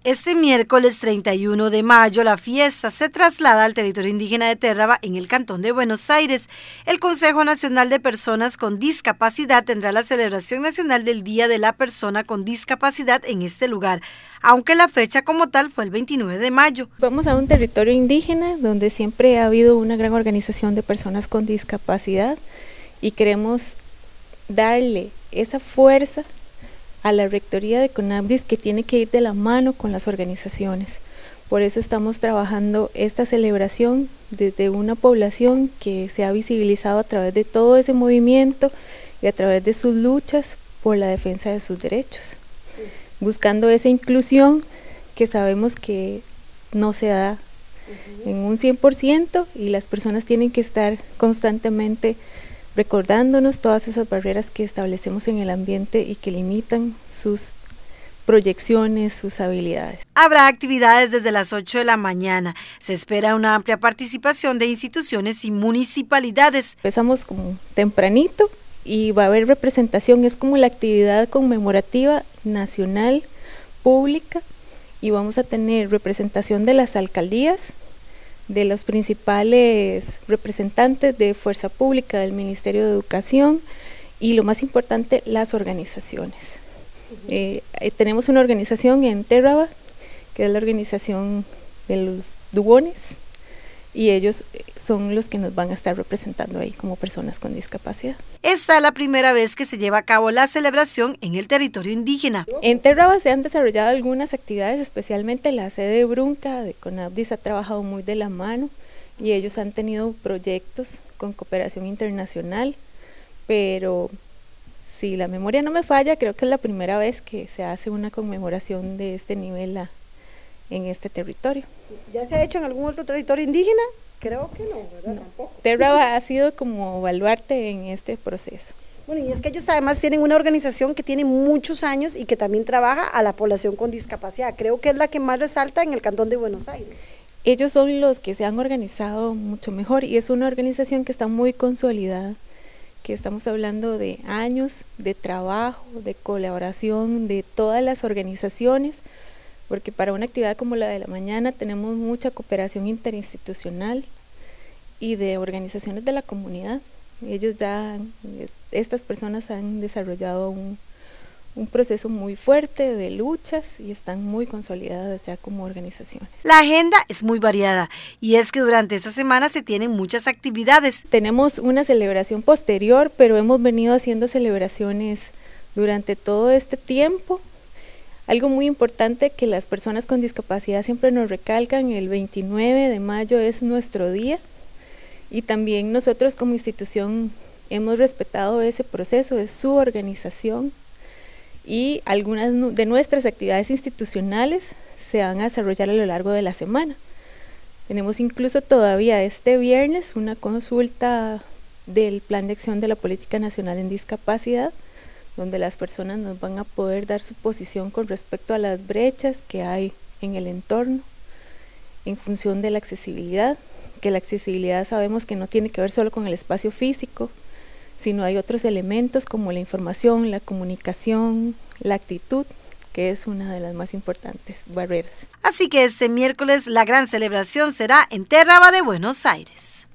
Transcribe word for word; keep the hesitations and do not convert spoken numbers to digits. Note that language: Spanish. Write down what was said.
Este miércoles treinta y uno de mayo, la fiesta se traslada al territorio indígena de Térraba en el Cantón de Buenos Aires. El Consejo Nacional de Personas con Discapacidad tendrá la celebración nacional del Día de la Persona con Discapacidad en este lugar, aunque la fecha como tal fue el veintinueve de mayo. Vamos a un territorio indígena donde siempre ha habido una gran organización de personas con discapacidad y queremos darle esa fuerza a la rectoría de CONADIS, que tiene que ir de la mano con las organizaciones. Por eso estamos trabajando esta celebración desde una población que se ha visibilizado a través de todo ese movimiento y a través de sus luchas por la defensa de sus derechos, buscando esa inclusión que sabemos que no se da en un cien por ciento, y las personas tienen que estar constantemente recordándonos todas esas barreras que establecemos en el ambiente y que limitan sus proyecciones, sus habilidades. Habrá actividades desde las ocho de la mañana. Se espera una amplia participación de instituciones y municipalidades. Empezamos como tempranito y va a haber representación, es como la actividad conmemorativa nacional pública, y vamos a tener representación de las alcaldías, de los principales representantes de Fuerza Pública, del Ministerio de Educación y, lo más importante, las organizaciones. Uh-huh. eh, eh, tenemos una organización en Térraba, que es la organización de los Dugones, y ellos son los que nos van a estar representando ahí como personas con discapacidad. Esta es la primera vez que se lleva a cabo la celebración en el territorio indígena. En Térraba se han desarrollado algunas actividades, especialmente la sede de Brunca de CONADIS ha trabajado muy de la mano y ellos han tenido proyectos con cooperación internacional, pero si la memoria no me falla, creo que es la primera vez que se hace una conmemoración de este nivel a, en este territorio. ¿Ya se ha hecho en algún otro territorio indígena? Creo que no, ¿verdad? No. Tampoco. Térraba ha sido como baluarte en este proceso. Bueno, y es que ellos además tienen una organización que tiene muchos años y que también trabaja a la población con discapacidad. Creo que es la que más resalta en el Cantón de Buenos Aires. Ellos son los que se han organizado mucho mejor y es una organización que está muy consolidada, que estamos hablando de años de trabajo, de colaboración de todas las organizaciones, porque para una actividad como la de la mañana tenemos mucha cooperación interinstitucional y de organizaciones de la comunidad. Ellos ya, estas personas han desarrollado un, un proceso muy fuerte de luchas y están muy consolidadas ya como organizaciones. La agenda es muy variada y es que durante esta semana se tienen muchas actividades. Tenemos una celebración posterior, pero hemos venido haciendo celebraciones durante todo este tiempo. Algo muy importante que las personas con discapacidad siempre nos recalcan: el veintinueve de mayo es nuestro día, y también nosotros como institución hemos respetado ese proceso, es su organización, y algunas de nuestras actividades institucionales se van a desarrollar a lo largo de la semana. Tenemos incluso todavía este viernes una consulta del Plan de Acción de la Política Nacional en Discapacidad, donde las personas nos van a poder dar su posición con respecto a las brechas que hay en el entorno en función de la accesibilidad, que la accesibilidad sabemos que no tiene que ver solo con el espacio físico, sino hay otros elementos como la información, la comunicación, la actitud, que es una de las más importantes barreras. Así que este miércoles la gran celebración será en Térraba de Buenos Aires.